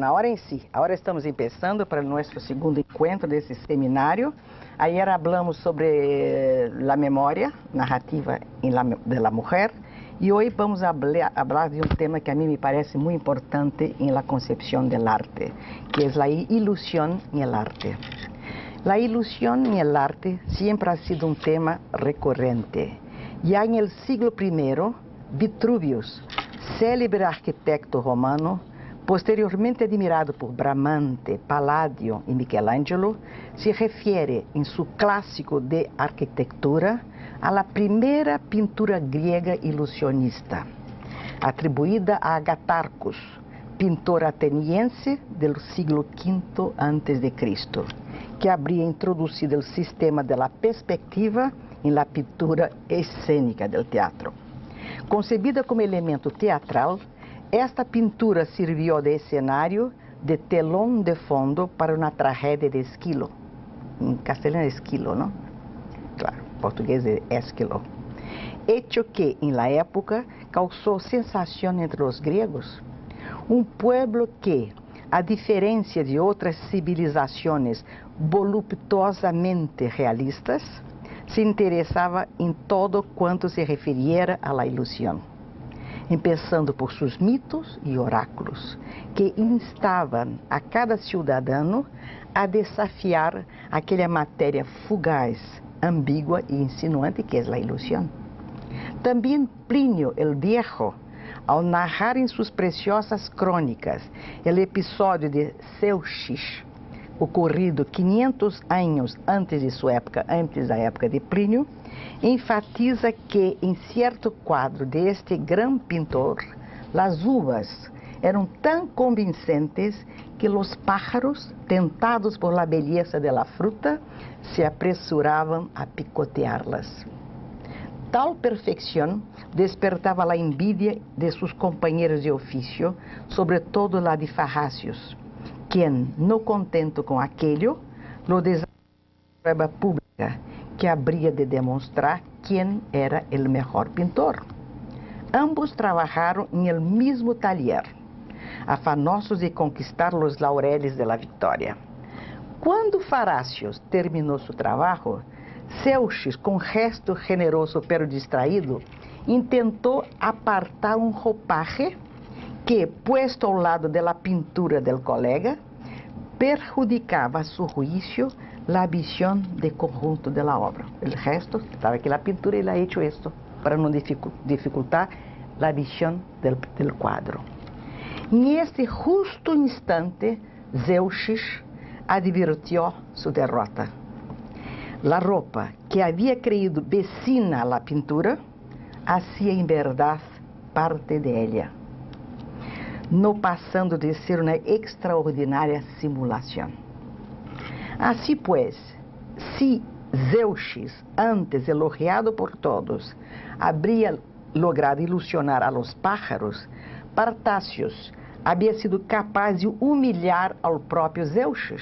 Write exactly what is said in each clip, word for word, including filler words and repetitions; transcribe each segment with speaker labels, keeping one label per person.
Speaker 1: ahora en sí, ahora estamos empezando para nuestro segundo encuentro de ese seminario. Ayer hablamos sobre la memoria narrativa en la, de la mujer y hoy vamos a hablar, hablar de un tema que a mí me parece muy importante en la concepción del arte, que es la ilusión en el arte. La ilusión en el arte siempre ha sido un tema recurrente. Ya en el siglo primero, Vitruvius, célebre arquitecto romano, posteriormente admirado por Bramante, Palladio y Michelangelo, se refiere en su clásico de arquitectura a la primera pintura griega ilusionista, atribuida a Agatarcus, pintor ateniense del siglo quinto antes de Cristo, que habría introducido el sistema de la perspectiva en la pintura escénica del teatro. Concebida como elemento teatral, esta pintura sirvió de escenario, de telón de fondo para una tragedia de Esquilo. En castellano es Esquilo, ¿no? Claro, en portugués es Esquilo. Hecho que en la época causó sensación entre los griegos. Un pueblo que, a diferencia de otras civilizaciones voluptuosamente realistas, se interesaba en todo cuanto se refiriera a la ilusión, empezando por sus mitos y oráculos, que instaban a cada ciudadano a desafiar aquella materia fugaz, ambigua e insinuante que es la ilusión. También Plinio el Viejo, al narrar en sus preciosas crónicas el episodio de Zeuxis, ocurrido quinhentos años antes de su época, antes da época de Plínio, enfatiza que em certo quadro de este gran pintor, las uvas eram tão convincentes que os pájaros, tentados por la belleza de la fruta, se apresuravam a picotearlas. Tal perfección despertaba la envidia de sus compañeros de oficio, sobre todo la de Farracios, quien, no contento com aquello, lo desafió a prueba pública, que habría de demostrar quién era el mejor pintor. Ambos trabajaron en el mismo taller, afanosos de conquistar los laureles de la victoria. Cuando Farracios terminó su trabajo, Zeuxis, con gesto generoso pero distraído, intentó apartar un ropaje que, puesto ao lado de la pintura del colega, perjudicaba a su juicio la visión de conjunto de la obra. El resto, estaba que la pintura él ha hecho esto para no dificultar la visión del, del cuadro. En este justo instante, Zeuxis advirtió su derrota. La ropa que había creído vecina a la pintura hacía en verdad parte de ella, no pasando de ser una extraordinaria simulación. Así pues, si Zeuxis, antes elogiado por todos, habría logrado ilusionar a los pájaros, Partácios había sido capaz de humillar al propio Zeuxis.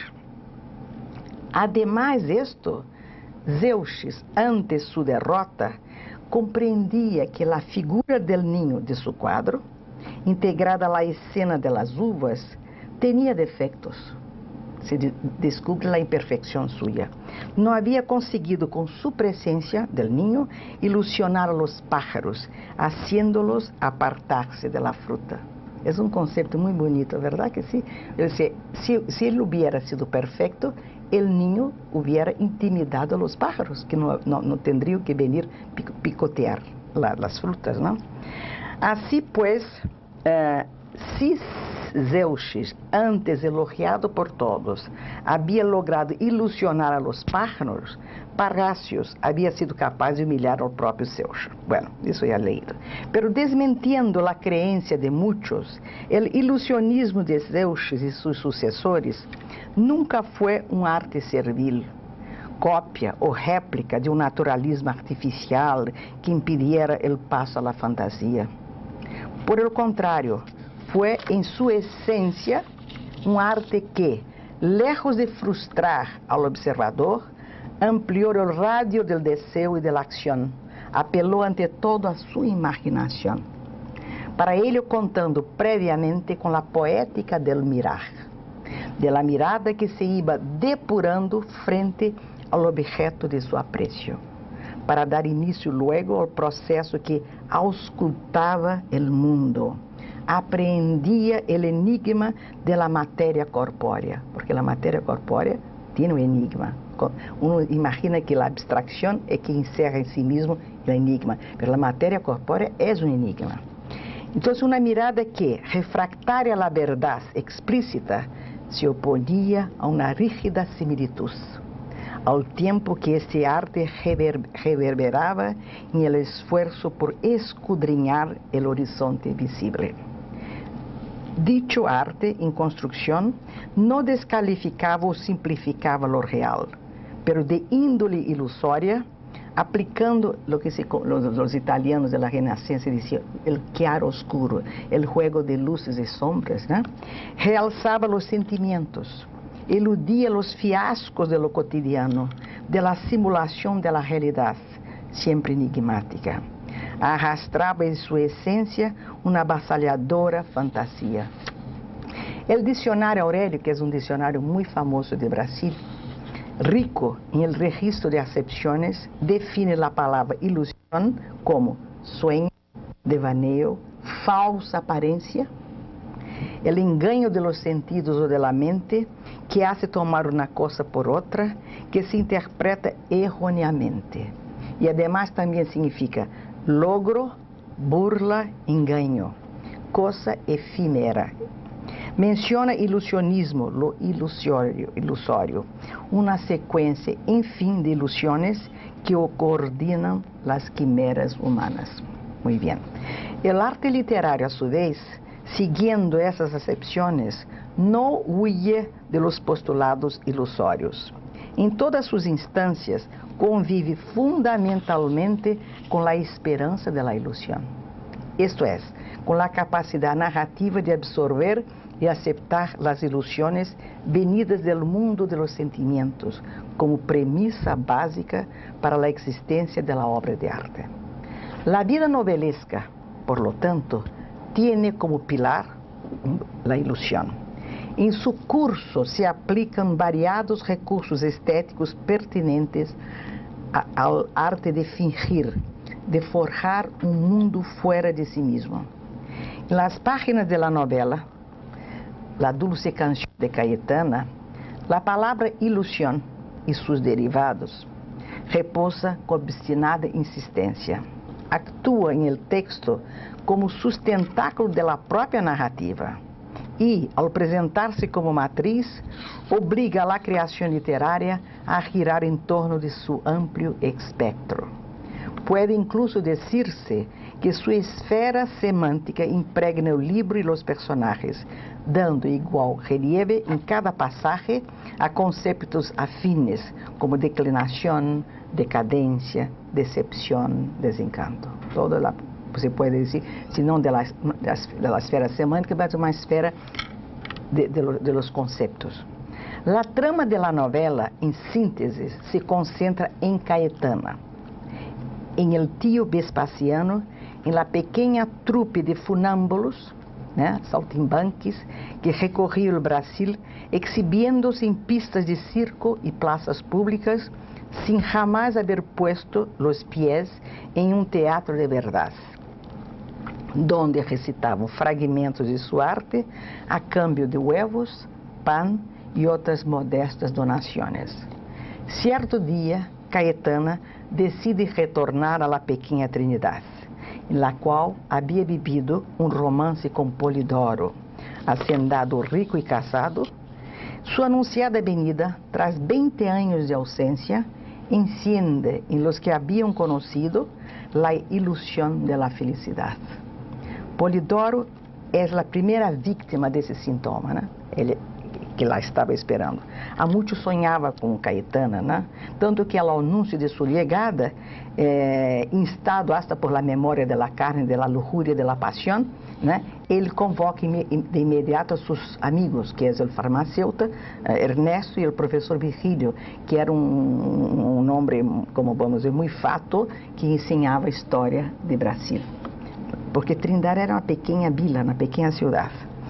Speaker 1: Además de esto, Zeuxis, ante su derrota, comprendía que la figura del niño de su cuadro, integrada a la escena de las uvas, tenía defectos. Se de descubre la imperfección suya. No había conseguido con su presencia del niño ilusionar a los pájaros, haciéndolos apartarse de la fruta. Es un concepto muy bonito, ¿verdad que sí? Si, si, si él hubiera sido perfecto, el niño hubiera intimidado a los pájaros, que no, no, no tendrían que venir pic picotear la, las frutas, ¿no? Así pues, uh, si Zeuxis, antes elogiado por todos, había logrado ilusionar a los pájaros, Parrácios había sido capaz de humillar al propio Zeuxis. Bueno, eso ya he leído. Pero desmentiendo la creencia de muchos, el ilusionismo de Zeuxis y sus sucesores nunca fue un arte servil, cópia o réplica de un naturalismo artificial que impidiera el paso a la fantasía. Por el contrario, fue en su esencia un arte que, lejos de frustrar al observador, amplió el radio del deseo y de la acción, apeló ante todo a su imaginación. para ello contando previamente com a poética del mirar, de la mirada que se iba depurando frente ao objeto de su aprecio, para dar início luego ao processo que auscultava el mundo, apreendia el enigma de la matéria corpórea, porque a matéria corpórea tem um enigma. Uno imagina que a abstracção é que encerra em si mesmo o enigma, mas a matéria corpórea é um enigma. Então, uma mirada que, refractária à verdade explícita, se oponia a uma rígida similitud, ao tempo que este arte rever, reverberava em el esforço por escudriñar el horizonte visível. Dicho arte em construção não descalificava ou simplificava lo real, pero de índole ilusória, aplicando lo que se, los, los italianos de la Renascença diziam, el chiaroscuro, el juego de luces e sombras, ¿no? Realçava los sentimientos, eludia los fiascos de lo cotidiano, de la simulação de la realidad, sempre enigmática. Arrastrava em sua essência uma avassaladora fantasia. O dicionário Aurélio, que é um dicionário muito famoso de Brasil, rico em el registro de acepções, define a palavra ilusão como sueño, devaneio, falsa aparência, o engano de los sentidos ou de la mente que hace tomar uma coisa por outra, que se interpreta erroneamente. E además também significa logro, burla, engano, coisa efímera. Menciona ilusionismo, lo ilusório, ilusório, uma sequência, enfim, de ilusões que coordenam as quimeras humanas. Muito bem. O arte literário, a sua vez, seguindo essas acepções, não huye de los postulados ilusórios. Em todas suas instâncias, convive fundamentalmente com a esperança da ilusão. Isto é, com a capacidade narrativa de absorver e aceitar as ilusões venidas do mundo de los sentimentos como premissa básica para a existência da obra de arte. A vida novelesca, por lo tanto, tiene como pilar a ilusão. Em seu curso se aplicam variados recursos estéticos pertinentes ao arte de fingir, de forjar um mundo fora de si mesmo. Nas páginas da novela La Dulce Canción de Caetana, a palavra ilusão e seus derivados repousa com obstinada insistência. Actúa em el texto como sustentáculo da própria narrativa e, ao apresentar-se como matriz, obriga a criação literária a girar em torno de seu amplo espectro. Pode incluso dizer-se que sua esfera semântica impregna o livro e os personagens, dando igual relieve em cada passagem a conceitos afines, como declinação, decadência, decepção, desencanto. Toda a, você pode dizer, se não da esfera semântica, mas uma esfera de, de, de los conceitos. A trama da novela, em síntese, se concentra em Caetana, em el tio Vespasiano, em la pequena trupe de funâmbulos, né, saltimbanques, que recorriam o Brasil, exhibindo-se em pistas de circo e praças públicas, sem jamais haver puesto os pés em um teatro de verdade, donde recitavam fragmentos de sua arte a cambio de huevos, pan e outras modestas donações. Certo dia, Caetana decide retornar à pequena Trinidade, em la qual havia vivido um romance com Polidoro, hacendado rico e casado. Sua anunciada venida, tras vinte anos de ausência, enciende em los que haviam conhecido a ilusão de la felicidade. Polidoro é a primeira vítima desse sintoma, né? Ele que lá estava esperando. Há muito sonhava com Caetana, né? Tanto que ao anúncio de sua chegada, eh, instado hasta por la memória de la carne, de la lujuria, de la pasión, né? Ele convoca de imediato seus amigos, que é o farmacêutico eh, Ernesto e o professor Virgílio, que era um, um homem, como vamos dizer, muito fato, que ensinava a história de Brasil. porque Trindade era uma pequena vila, uma pequena cidade.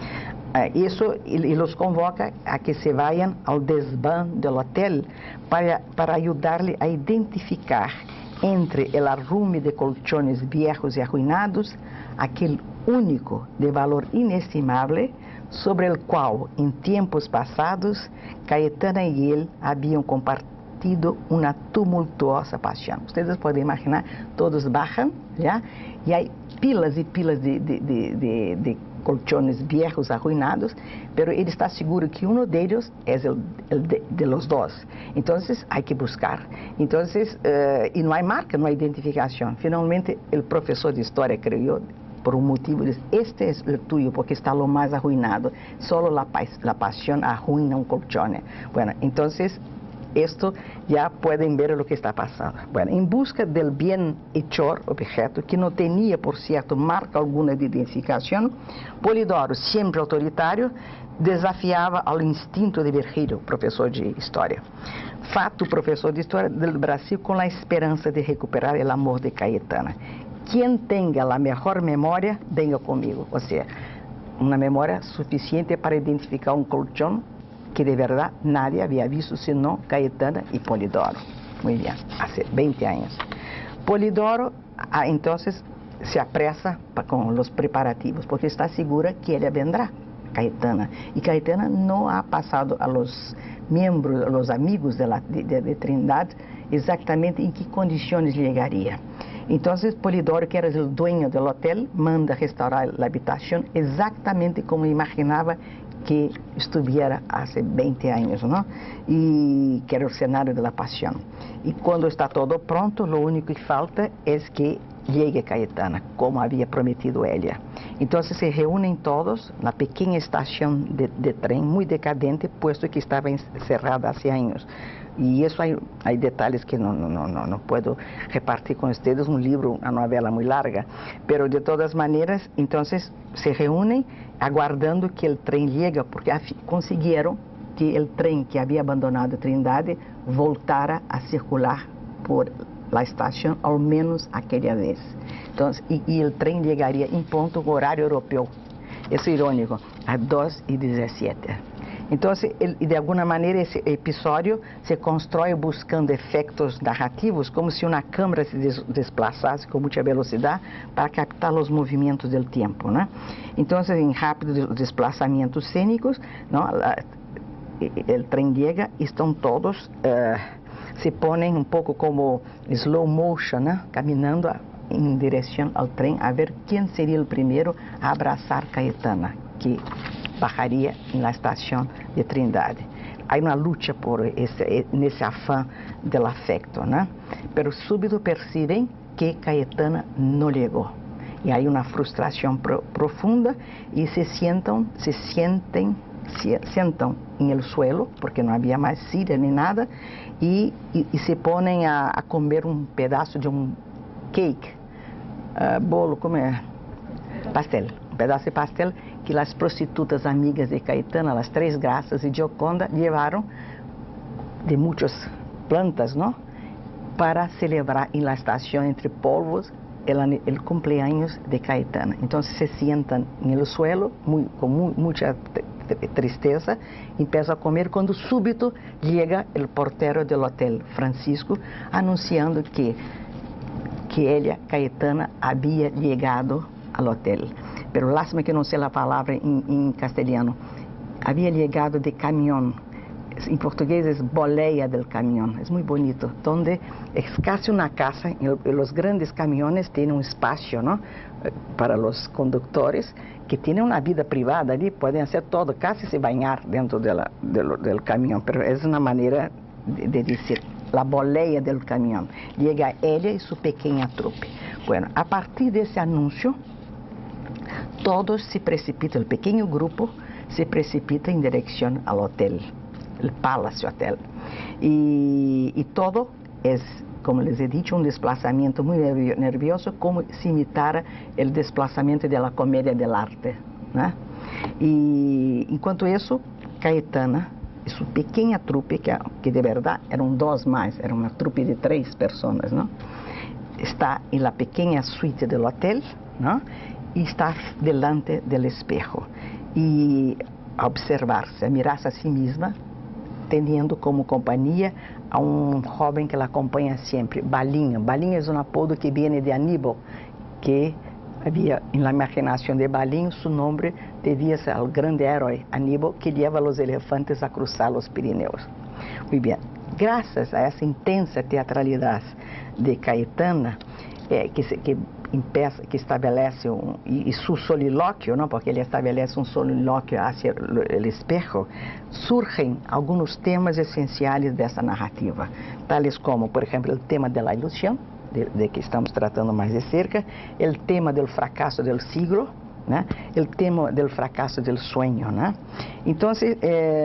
Speaker 1: Isso e los convoca a que se vayan ao desván del hotel para, para ayudarle a identificar entre el arrume de colchones viejos y arruinados aquel único de valor inestimable sobre el cual en tiempos pasados Cayetana y él habían compartido una tumultuosa pasión. Ustedes pueden imaginar, todos bajan, ¿ya? Y hay pilas y pilas de, de, de, de, de colchones viejos arruinados, pero ele está seguro que um deles é o de, de los dos. Então, há que buscar. Então, uh, e não há marca, não há identificação. Finalmente, o professor de história creyó, por um motivo, disse: este é o tuyo, porque está lo mais arruinado. Solo la, la pasión arruina um colchón. Bueno, então, esto ya pueden ver lo que está pasando. Bueno, en busca del bienhechor objeto, que no tenía, por cierto, marca alguna de identificación, Polidoro, siempre autoritario, desafiaba al instinto de Virgílio, professor de história. Fato, professor de história del Brasil, con la esperanza de recuperar el amor de Cayetana. Quien tenga la mejor memoria, venga conmigo. O sea, una memoria suficiente para identificar un colchón que de verdad nadie había visto sino Cayetana y Polidoro. Muy bien, hace veinte años. Polidoro ah, entonces se apresa con los preparativos, porque está segura que ella vendrá, Cayetana. Y Cayetana no ha pasado a los miembros, a los amigos de, la, de, de, de Trindade, exactamente en qué condiciones llegaría. Entonces Polidoro, que era el dueño del hotel, manda restaurar la habitación exactamente como imaginaba que estuviera hace veinte años, ¿no? Y que era el escenario de la pasión. Y cuando está todo pronto, lo único que falta es que llegue Cayetana, como había prometido ella. Entonces se reúnen todos en la pequeña estación de, de tren, muy decadente, puesto que estaba cerrada hace años. Y eso hay, hay detalles que no, no, no, no puedo repartir con ustedes, un libro, una novela muy larga. Pero de todas maneras, entonces se reúnen aguardando que el tren llegue, porque consiguieron que el tren que había abandonado Trindade voltara a circular por la estación, al menos aquella vez. Entonces, y, y el tren llegaría en punto horario europeo. Es irónico, a dos y diecisiete. Entonces, el, de alguna manera, esse episódio se constrói buscando efeitos narrativos, como se uma câmera se des, desplaçasse com muita velocidade para captar os movimentos do tempo, né? Então, em rápidos desplaçamentos cênicos, não, o trem chega e estão todos, uh, se põem um pouco como slow motion, né? Caminhando em direção ao trem, a ver quem seria o primeiro a abraçar Cayetana, que bajaria na estação de Trindade. Há uma luta por esse, nesse afã do afecto, né? Pero súbito percebem que Cayetana não chegou. E há uma frustração pro, profunda e se sentam, se sentem, se sentam em el suelo, porque não havia mais silla nem nada, e, e, e se põem a, a comer um pedaço de um cake, uh, bolo, como é? Pastel. Um pedaço de pastel que as prostitutas amigas de Cayetana, as Três Graças e Gioconda, levaram de muitas plantas, não? Para celebrar em la estação entre polvos o cumpleaños de Cayetana. Então se sentam no suelo muy, com mu muita tristeza, começam a comer quando súbito chega o portero do hotel Francisco anunciando que que ela, Cayetana, havia chegado ao hotel. Pero lástima que não sei a palavra em, em castelhano. Havia chegado de caminhão. Em português é boleia del caminhão. É muito bonito. Onde é casi uma casa. E os grandes caminhões têm um espaço, não? Para os condutores que têm uma vida privada ali. Podem fazer todo, casi se banhar dentro dela, del, del caminhão. Pero é uma maneira de, de dizer a boleia del caminhão. Chega ela e sua pequena trupe. Bueno, a partir desse anúncio, todos se precipitam, o pequeno grupo se precipita em direção ao hotel, o Palace Hotel. E, e todo é, como les he dicho, um desplazamento muito nervioso, como se imitara o desplazamento da comédia del arte, né? E enquanto isso, Cayetana e sua pequena trupe, que, que de verdade eram dois mais, era uma trupe de três pessoas, não? Está em la pequena suíte do hotel, não? y estar delante del espejo y observarse, mirarse a sí misma, teniendo como compañía a un joven que la acompaña siempre, Balinha. Balinha es un apodo que viene de Aníbal, que había en la imaginación de Balinha, su nombre debía ser al grande héroe Aníbal, que lleva a los elefantes a cruzar los Pirineos. Muy bien, gracias a esa intensa teatralidad de Caetana, eh, que, se, que, empieza, que estabelece, un, y, y su soliloquio, ¿no? Porque ele estabelece un soliloquio hacia el espejo, surgen algunos temas esenciales de esa narrativa, tales como, por ejemplo, el tema de la ilusión, de, de que estamos tratando mais de cerca, el tema del fracaso del siglo, ¿no? El tema del fracaso del sueño, ¿no? Entonces,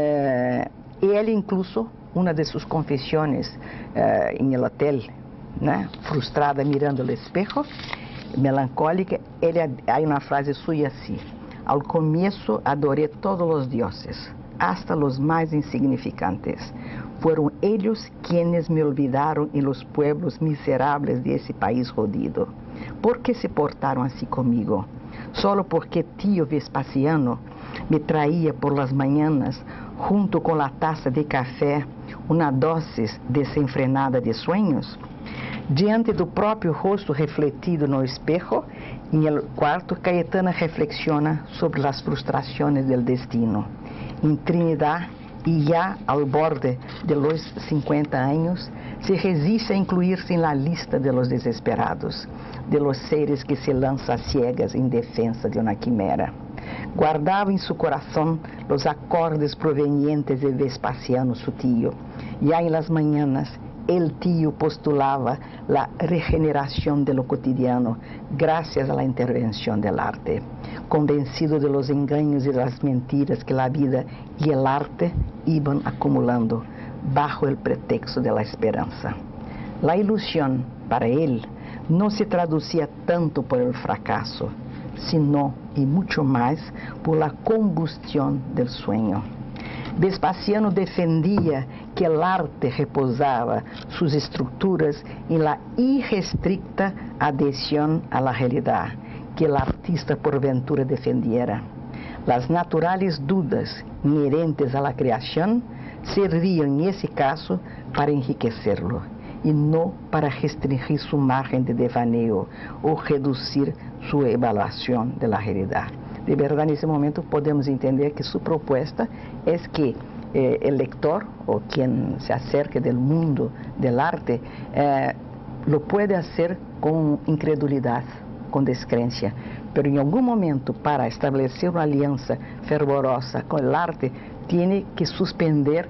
Speaker 1: eh, él incluso, una de sus confesiones eh, en el hotel, ¿no? Frustrada mirando el espejo, melancólica, ele, hay una frase suya así: al comienzo adoré todos los dioses, hasta los más insignificantes. Fueron ellos quienes me olvidaron en los pueblos miserables de ese país jodido. ¿Por qué se portaron así conmigo? Solo porque tío Vespasiano me traía por las mañanas, junto con la taza de café, una dosis desenfrenada de sueños. Diante do próprio rosto refletido no espejo, em el quarto, Caetana reflexiona sobre as frustrações del destino. Em Trinidad, e já ao borde de los cincuenta años, se resiste a incluir-se na lista de los desesperados, de los seres que se lançam ciegas em defensa de uma quimera. Guardava em seu coração os acordes provenientes de Vespasiano, su tío. Já em las mañanas, el tío postulaba la regeneración de lo cotidiano gracias a la intervención del arte, convencido de los engaños y las mentiras que la vida y el arte iban acumulando bajo el pretexto de la esperanza. La ilusión, para él, no se traducía tanto por el fracaso, sino, y mucho más, por la combustión del sueño. Vespasiano defendia que el arte reposaba sus estructuras en la irrestricta adhesión a la realidad que el artista por ventura defendiera. Las naturales dudas inherentes a la creación servían en ese caso para enriquecerlo y no para restringir su margen de devaneo o reducir su evaluación de la realidad. De verdade, nesse momento, podemos entender que sua proposta é que eh, o lector, ou quem se acerca do mundo do arte, eh, lo puede fazer com incredulidade, com descrença. Mas em algum momento, para estabelecer uma aliança fervorosa com o arte, tem que suspender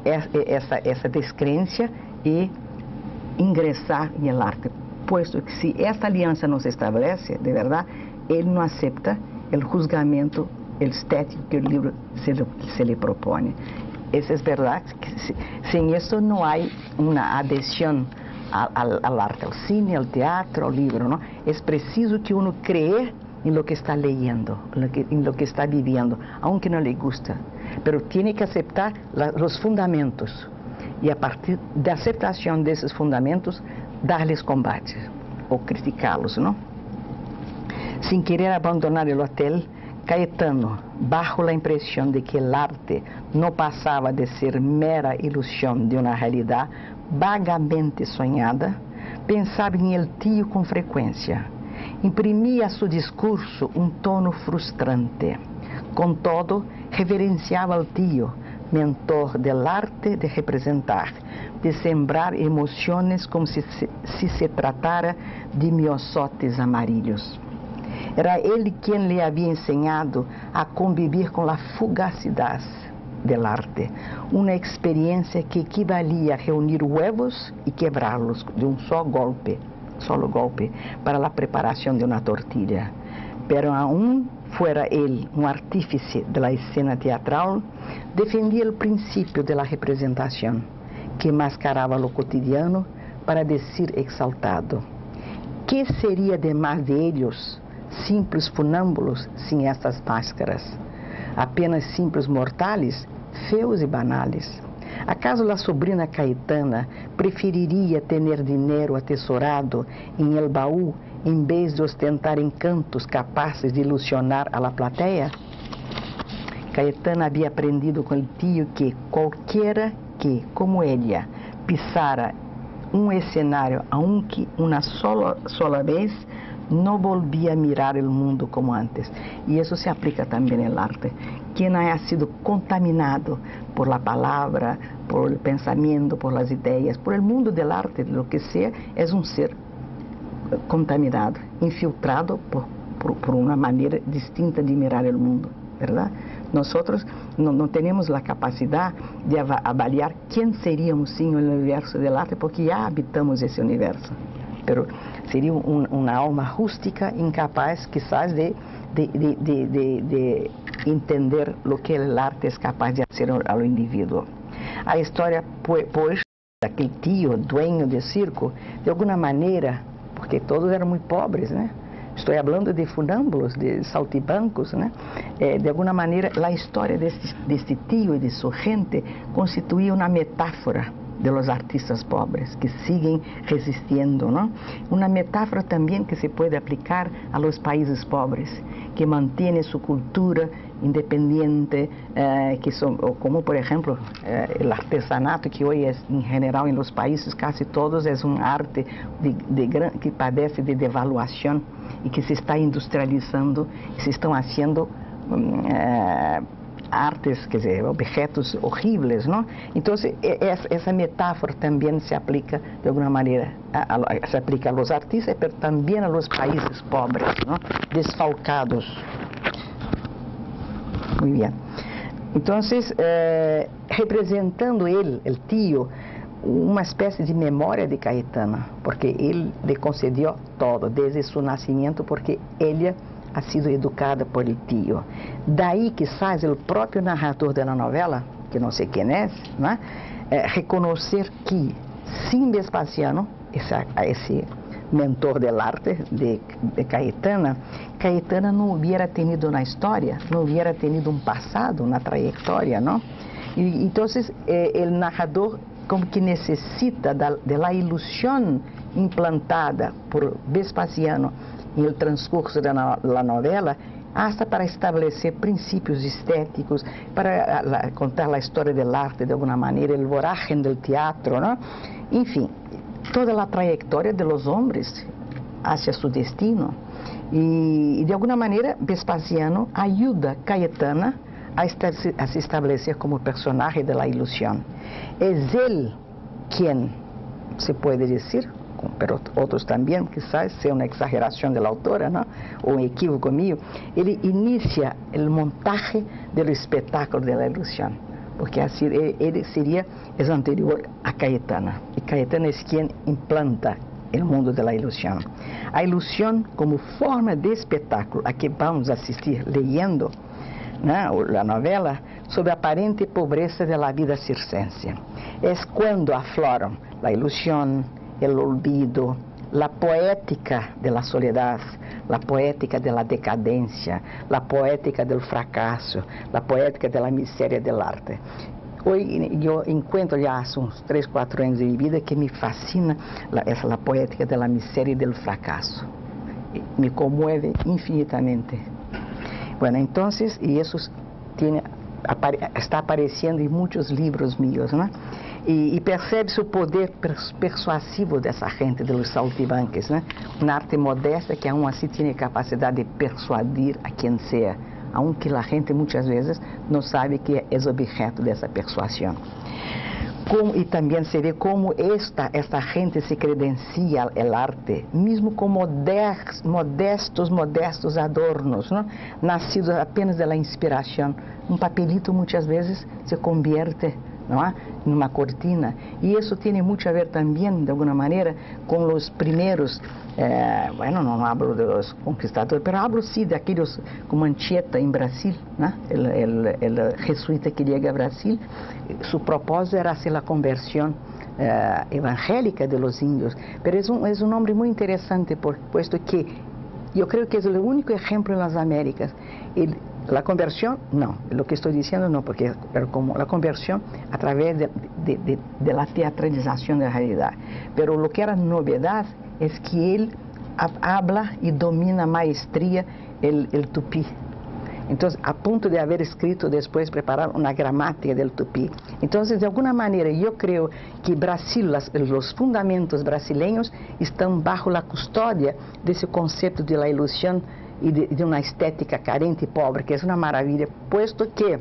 Speaker 1: essa, essa descrença e ingressar no arte. Posto que se essa aliança não se estabelece, de verdade, ele não aceita el juzgamento, el estético que el libro se le, se le propone. Eso es verdad, que sin eso no hay una adhesión al, al, al arte, al cine, al teatro, al libro, ¿no? Es preciso que uno cree en lo que está leyendo, en lo que, en lo que está viviendo, aunque no le gusta, pero tiene que aceptar la, los fundamentos y a partir de aceptación de esos fundamentos, darles combate o criticarlos, ¿no? Sin querer abandonar el hotel, Caetano, bajo la impresión de que el arte no pasaba de ser mera ilusión de una realidad vagamente soñada, pensaba en el tío con frecuencia. Imprimía a su discurso un tono frustrante. Con todo, reverenciaba al tío, mentor del arte de representar, de sembrar emociones como si se, si se tratara de miosotes amarillos. Era ele quien le había enseñado a convivir con la fugacidad del arte, una experiencia que equivalía a reunir huevos y quebrarlos de un solo golpe, solo golpe, para la preparación de una tortilla. Pero aún fuera él un artífice de la escena teatral, defendía el principio de la representación, que mascaraba lo cotidiano para decir exaltado: ¿qué sería de más de ellos? Simples funâmbulos sem estas máscaras, apenas simples mortais, feos e banales. ¿Acaso la sobrina Caetana preferiría tener dinero atesorado en el baúl en vez de ostentar encantos capaces de ilusionar a la platea? Caetana había aprendido con el tío que cualquiera que, como ella, pisara un escenario, aunque una sola, sola vez, no volvía a mirar el mundo como antes. Y eso se aplica también en el arte. Quien haya sido contaminado por la palabra, por el pensamiento, por las ideas, por el mundo del arte, lo que sea, es un ser contaminado, infiltrado por, por, por una manera distinta de mirar el mundo, ¿verdad? Nosotros no, no tenemos la capacidad de avaliar quién seríamos sin el universo del arte, porque ya habitamos ese universo. Pero sería un, una alma rústica, incapaz quizás de, de, de, de, de, de entender lo que el arte es capaz de hacer al individuo. A história pois daquele tio, dueño de circo, de alguma maneira, porque todos eram muito pobres, né? Estou falando de funâmbulos, de saltibancos, né? Eh, de alguma maneira, a história deste, deste tio e de sua gente constituía uma metáfora de los artistas pobres que siguen resistiendo, ¿no? Una metáfora también que se puede aplicar a los países pobres, que mantiene su cultura independiente, eh, que son, como por ejemplo eh, el artesanato, que hoy es en general en los países casi todos es un arte de, de gran, que padece de devaluación y que se está industrializando, se están haciendo eh, artes, quer dizer, objetos horríveis, não? Então, essa metáfora também se aplica, de alguma maneira, a, a, se aplica aos artistas, mas também aos países pobres, não? Desfalcados. Muito bem. Então, eh, representando ele, o tio, uma espécie de memória de Caetana, porque ele lhe concedeu todo, desde seu nascimento, porque ele ha sido educada por el tío. Daí quizás el próprio narrador da novela, que não sei quem é, né, é reconhecer que, sem Vespasiano, esse, esse mentor del arte de, de Caetana, Caetana não hubiera tenido na história, não hubiera tenido um passado, uma trajetória, não? E, então, eh, el narrador como que necessita da, de la ilusão implantada por Vespasiano no transcurso da no, novela, hasta para estabelecer princípios estéticos, para la, contar a história do arte de alguma maneira, o vorágine do teatro, ¿no? Enfim, toda a trajetória de los homens hacia su destino. E, de alguma maneira, Vespasiano ajuda Caetana a, estar, a se estabelecer como personagem da ilusão. É ele quem, se pode dizer, pero outros também, quizás sea uma exageração da autora, ¿no? O um equívoco mío, ele inicia o montaje do espetáculo da ilusão, porque assim ele seria é anterior a Caetana, e Caetana é quem implanta o mundo da ilusão. A ilusão como forma de espetáculo a que vamos assistir leyendo, né, a novela, sobre a aparente pobreza da vida circense. É quando afloram a ilusão, el olvido, la poética de la soledad, la poética de la decadencia, la poética del fracaso, la poética de la miseria del arte. Hoy yo encuentro ya hace uns três, quatro anos de mi vida que me fascina la, esa, la poética de la miseria y del fracaso. Me conmueve infinitamente. Bueno, entonces, y eso tiene, está apareciendo en muchos libros míos, ¿no? E, e percebe-se o poder persuasivo dessa gente, dos saltibanques, né? Uma arte modesta que, aún assim, tem capacidade de persuadir a quem seja, aunque a gente muitas vezes não sabe que é objeto dessa persuasão. Como, e também se vê como esta, esta gente se credencia o arte, mesmo com modest, modestos, modestos adornos, não? Nascidos apenas da inspiração. Um papelito muitas vezes se convierte, não é? Numa cortina, e isso tem muito a ver também, de alguma maneira, com os primeiros, eh, bueno, não hablo de los conquistadores, mas hablo sim de aqueles como Anchieta em Brasil, né? El, el, el jesuita que chega a Brasil, su propósito era hacer a conversão eh, evangélica de los índios, pero es un, es un hombre muy interesante, por, puesto que yo creo que es el único ejemplo en las Américas. El, La conversión, no, lo que estoy diciendo no, porque era como la conversión a través de, de, de, de la teatralización de la realidad. Pero lo que era novedad es que él habla y domina maestría el, el tupí. Entonces, a punto de haber escrito después, preparar una gramática del tupí. Entonces, de alguna manera, yo creo que Brasil, las, los fundamentos brasileños están bajo la custodia de ese concepto de la ilusión y de, de una estética carente y pobre, que es una maravilla, puesto que,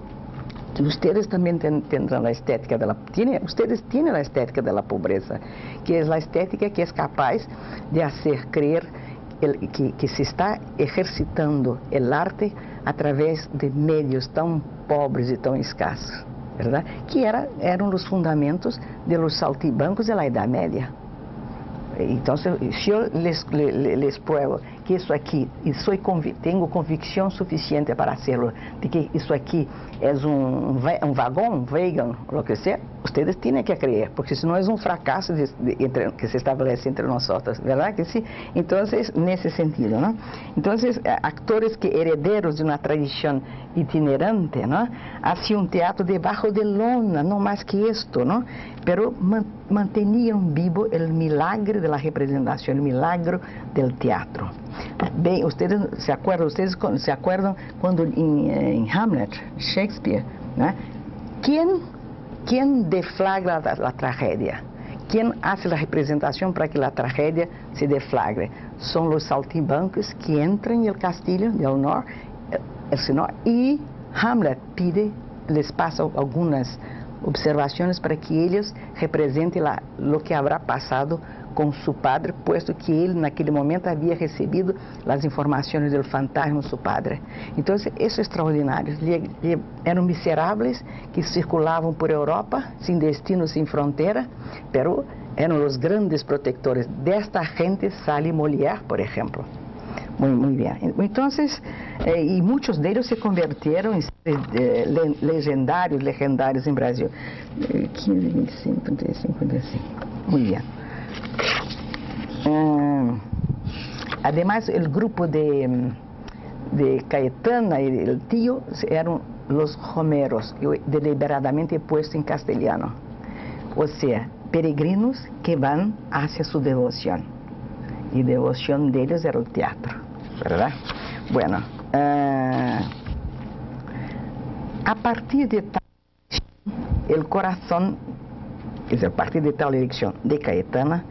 Speaker 1: que ustedes también ten, tendrán la estética de la, tiene, ustedes tienen la estética de la pobreza, que es la estética que es capaz de hacer creer el, que, que se está ejercitando el arte a través de medios tan pobres y tan escasos, ¿verdad? Que era, eran los fundamentos de los saltimbancos de la Edad Media. Entonces, si yo les, les, les pruebo que isso aqui, e soy convi tenho convicção suficiente para hacerlo, de que isso aqui é um, um vagão, um vegan, o que seja, ustedes têm que creer, porque senão é um fracasso de, de, entre, que se estabelece entre nós, ¿verdad que sí? Então, nesse sentido, ¿no? Então, actores que herederos de uma tradição itinerante, ¿no? Hacían um teatro debaixo de lona, não mais que isto, ¿no? Pero man, mantenían vivo el milagre de la representación, el milagro del teatro. Bem, ustedes se acuerdan, ustedes se acuerdan cuando en, en Hamlet, Shakespeare, ¿no? ¿Quién, quién deflagra la, la tragedia? ¿Quién hace la representación para que la tragedia se deflagre? Son los saltimbancos que entran en el castillo de honor, el señor, y Hamlet pide, les pasa algunas observaciones para que ellos representem la, lo que habrá pasado com seu padre, puesto que ele naquele momento havia recebido as informações do fantasma de seu padre. Então, isso é extraordinário. Eram miseráveis que circulavam por Europa, sem destino, sem fronteira, pero eram os grandes protectores. Desta gente sale Molière, por exemplo. Muito, muito bem. Então, eh, e muitos deles se converteram em eh, legendários, legendários em Brasil. quinze, vinte e cinco, trinta e cinco, cinquenta e cinco. Muito bem. Um, además, el grupo de, de Caetana y el tío eran los Homeros, deliberadamente puesto en castellano. O sea, peregrinos que van hacia su devoción. Y devoción de ellos era el teatro, ¿verdad? Bueno, uh, a partir de tal el corazón, es decir, a partir de tal elección de Caetana,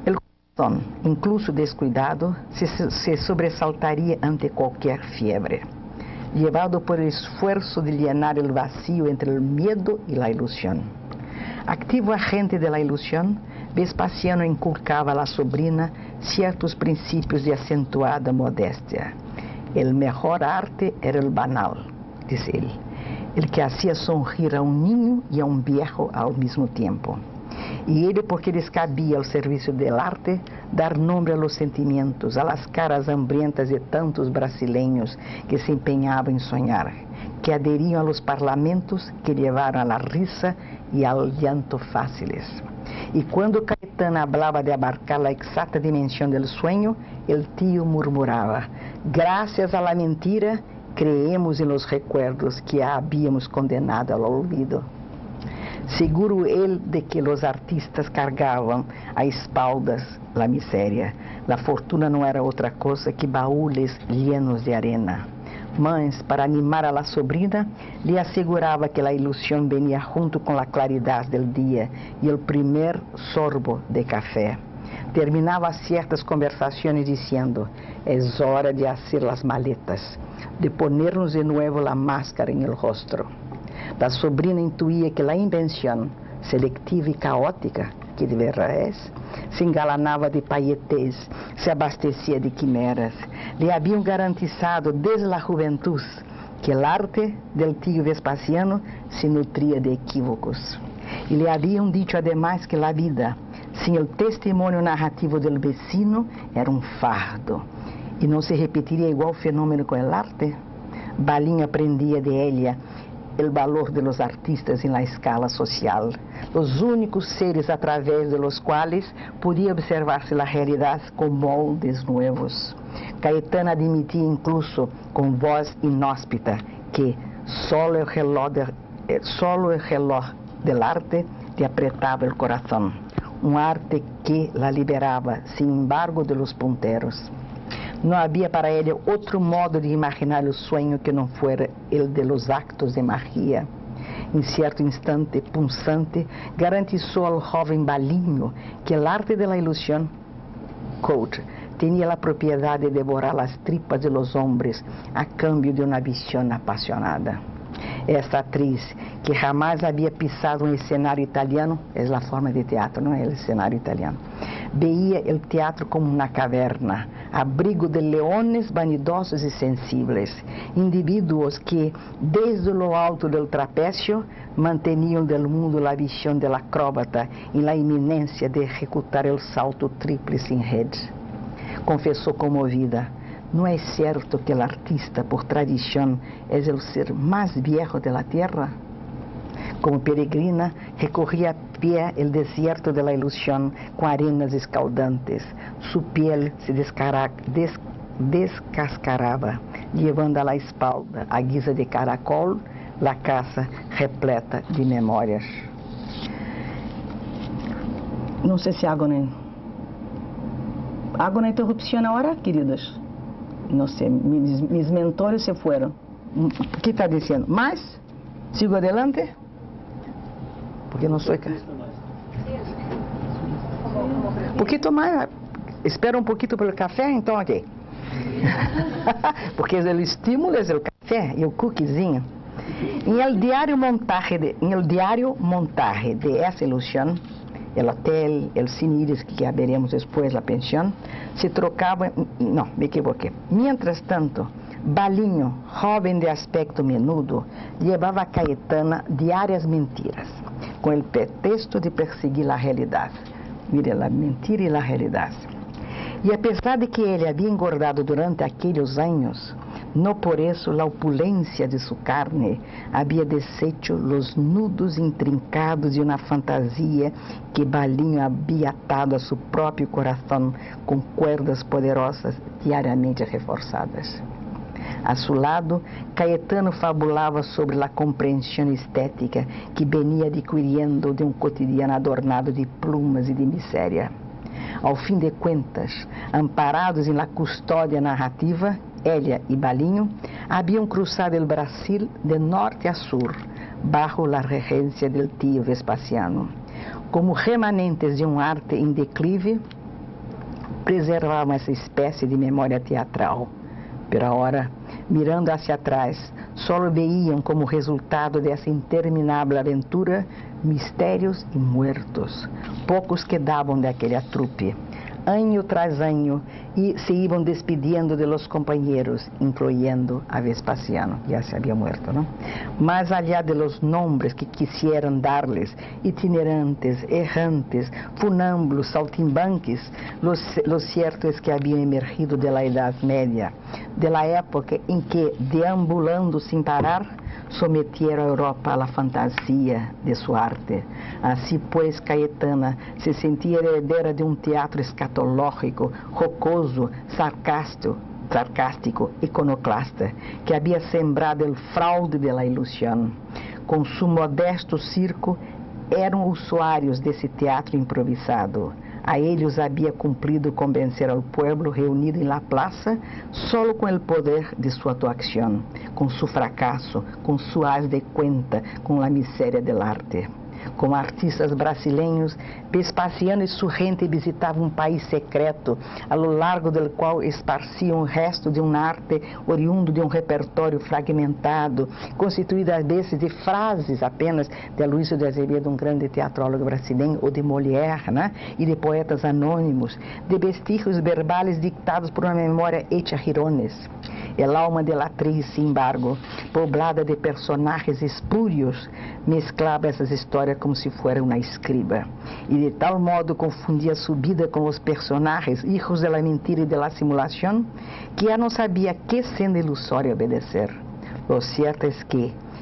Speaker 1: incluso descuidado, se, se sobressaltaria ante qualquer fiebre, llevado por el esfuerzo de llenar el vacío entre el miedo y la ilusión. Activo agente de la ilusión, Vespasiano inculcava a la sobrina ciertos principios de acentuada modestia. El mejor arte era el banal, dice él, el que hacía sonrir a un niño y a un viejo al mismo tiempo. E ele, porque lhes cabia ao serviço del arte, dar nome a los sentimentos, a las caras hambrientas de tantos brasileños que se empenhavam em sonhar, que aderiam a los parlamentos que levaram a la risa e al llanto fáciles. E quando Caetana hablaba de abarcar la exata dimensão del sueño, el tío murmurava: gracias a la mentira, creemos en los recuerdos que ya habíamos condenado al olvido. Seguro ele de que os artistas cargavam a espaldas a miséria. A fortuna não era outra coisa que baúles llenos de arena. Mas, para animar a la sobrina, lhe assegurava que a ilusão venia junto com a claridade del dia e o primeiro sorbo de café. Terminava certas conversações dizendo: é hora de hacer as maletas, de ponernos de novo a máscara em el rostro. La sobrina intuía que la invención, selectiva y caótica, que de verdad es, se engalanaba de pailletés, se abastecía de quimeras. Le habían garantizado desde la juventud que el arte del tío Vespasiano se nutría de equívocos. Y le habían dicho además que la vida, sin el testimonio narrativo del vecino, era un fardo. ¿Y no se repetiría igual fenómeno con el arte? Balin aprendía de ella o valor de los artistas em la escala social, os únicos seres a través de los cuales podia observar-se a realidade com moldes novos. Caetana admitia incluso com voz inóspita que solo o reloj, de, solo o reloj del arte te apretava o coração, um arte que la liberava, sin embargo, de los punteros. Não havia para ele outro modo de imaginar o sonho que não fuera el de los actos de magia. Em certo instante punzante, garantizou ao jovem Balinho que o arte de la ilusión, quote, tinha a propriedade de devorar as tripas de los hombres a cambio de uma visão apaixonada. Esta atriz, que jamais havia pisado um cenário italiano, é a forma de teatro, não é o cenário italiano, veia o teatro como uma caverna, abrigo de leones vanidosos e sensíveis, indivíduos que, desde o alto do trapécio, manteniam do mundo a visão do acróbata em la iminência de executar o salto tríplice em rede. Confessou comovida: não é certo que o artista, por tradição, é o ser mais viejo de la tierra? Como peregrina, recorria a pé o deserto de la ilusão com arenas escaldantes. Su piel se descara, des, descascarava, levando a la espalda, a guisa de caracol, la casa repleta de memórias. Não sei se há água, né? Água na interrupção agora, queridas? Não sei, mis, mis mentores se foram. O que está dizendo? Mais? Sigo adelante? Porque não sou... Um pouquinho mais. Espera um pouquinho pelo café, então ok. Porque o estímulo é o café e o cookiezinho. Em el diário montaje de, em el diário montaje de essa ilusão, o hotel, o Cine que já veremos depois, a pensão, se trocava, não, me equivoquei. Mientras tanto, Balinho, jovem de aspecto menudo, levava a Caetana diárias mentiras, com o pretexto de perseguir a realidade. Mire, a mentira e a realidade. E apesar de que ele havia engordado durante aqueles anos, não por isso a opulência de sua carne havia deshecho os nudos intrincados de uma fantasia que Balinho havia atado a seu próprio coração com cuerdas poderosas diariamente reforçadas. A seu lado, Caetano fabulava sobre a compreensão estética que venia adquirindo de um cotidiano adornado de plumas e de miséria. Ao fim de contas, amparados em la custódia narrativa, Elia e Balinho haviam cruzado o Brasil de norte a sul, bajo la regência del tio Vespasiano. Como remanentes de um arte em declive, preservavam essa espécie de memória teatral. Pero agora, mirando hacia atrás, só veiam como resultado dessa interminável aventura mistérios e muertos. Poucos quedavam daquela trupe, ano tras ano, e se iam despedindo de los companheiros, incluindo a Vespasiano, que já se havia muerto, não? Mas allá de los nombres que quisieran darles, itinerantes, errantes, funâmbulos, saltimbanques, los, lo cierto es que haviam emergido de la Edad Media, de la época em que, deambulando sem parar, sometieron a Europa a la fantasia de su arte. Así pues, Caetana se sentía heredera de un teatro escatológico, jocoso, sarcástico, sarcástico, iconoclasta, que había sembrado el fraude de la ilusión. Com su modesto circo, eram usuários desse teatro improvisado. A eles havia cumprido convencer ao povo reunido em la plaza solo com o poder de sua atuação, com seu fracasso, com su haz de cuenta, com a miséria del arte. Como artistas brasileiros, Vespasiano e sua gente visitavam um país secreto, a lo largo do qual esparciam o resto de uma arte oriundo de um repertório fragmentado, constituído às vezes de frases apenas de Aloysio de Azevedo, um grande teatrólogo brasileiro, ou de Molière, né? E de poetas anônimos, de vestígios verbais dictados por uma memória hecha girones. El alma de la atriz, sin embargo, poblada de personagens espúrios, mesclava essas histórias como se fosse uma escriba, e de tal modo confundia sua vida com os personagens, hijos de la mentira e de la simulação, que já não sabia que sendo ilusório obedecer. Lo cierto es que,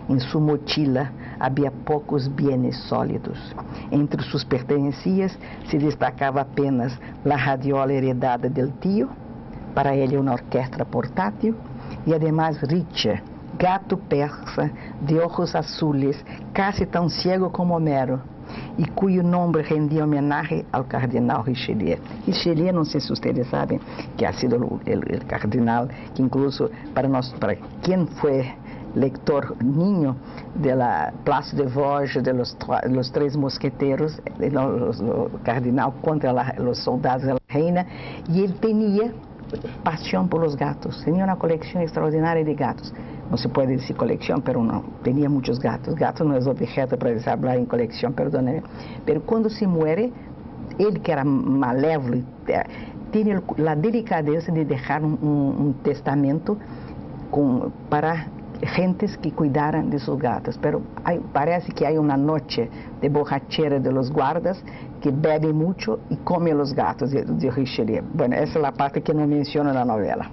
Speaker 1: En su mochila había pocos bienes sólidos. Entre sus pertenencias se destacaba apenas la radiola heredada del tío, para ella una orquesta portátil, y además Richa, gato persa de ojos azules, casi tan ciego como Homero, y cuyo nombre rendía homenaje al cardenal Richelieu. Richelieu, no sé si ustedes saben, que ha sido el, el, el cardenal que incluso para, nos, para quien fue lector niño de la Place de Vosges, de los, los Tres Mosqueteros, el, el cardenal contra la, los soldados de la reina, y él tenía pasión por los gatos, tenía una colección extraordinaria de gatos. No se puede decir colección, pero no, tenía muchos gatos. Gato no es objeto para hablar en colección, perdóneme. Pero cuando se muere, él que era malévolo, tiene la delicadeza de dejar un, un, un testamento con, para gentes que cuidaran de sus gatos. Pero hay, parece que hay una noche de borrachera de los guardas que bebe mucho y come los gatos de, de Richelieu. Bueno, esa es la parte que no menciona en la novela.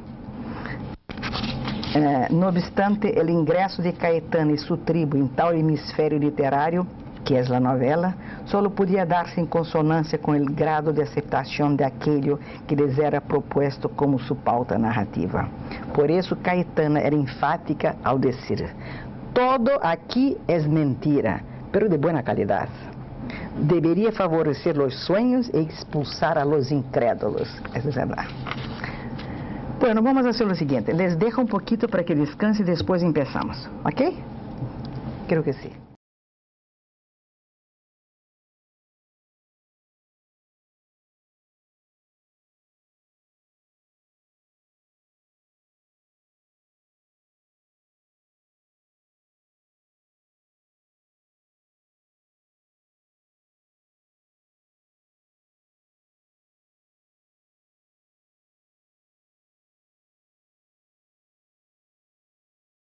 Speaker 1: Eh, no obstante, el ingreso de Caetano y su tribu en tal hemisferio literario, que es la novela, solo podía darse en consonancia con el grado de aceptación de aquello que les era propuesto como su pauta narrativa. Por eso Caetana era enfática al decir: todo aquí es mentira, pero de buena calidad. Debería favorecer los sueños e expulsar a los incrédulos. Eso es verdad. Bueno, vamos a hacer lo siguiente. Les dejo un poquito para que descanse y después empezamos. ¿Ok? Creo que sí.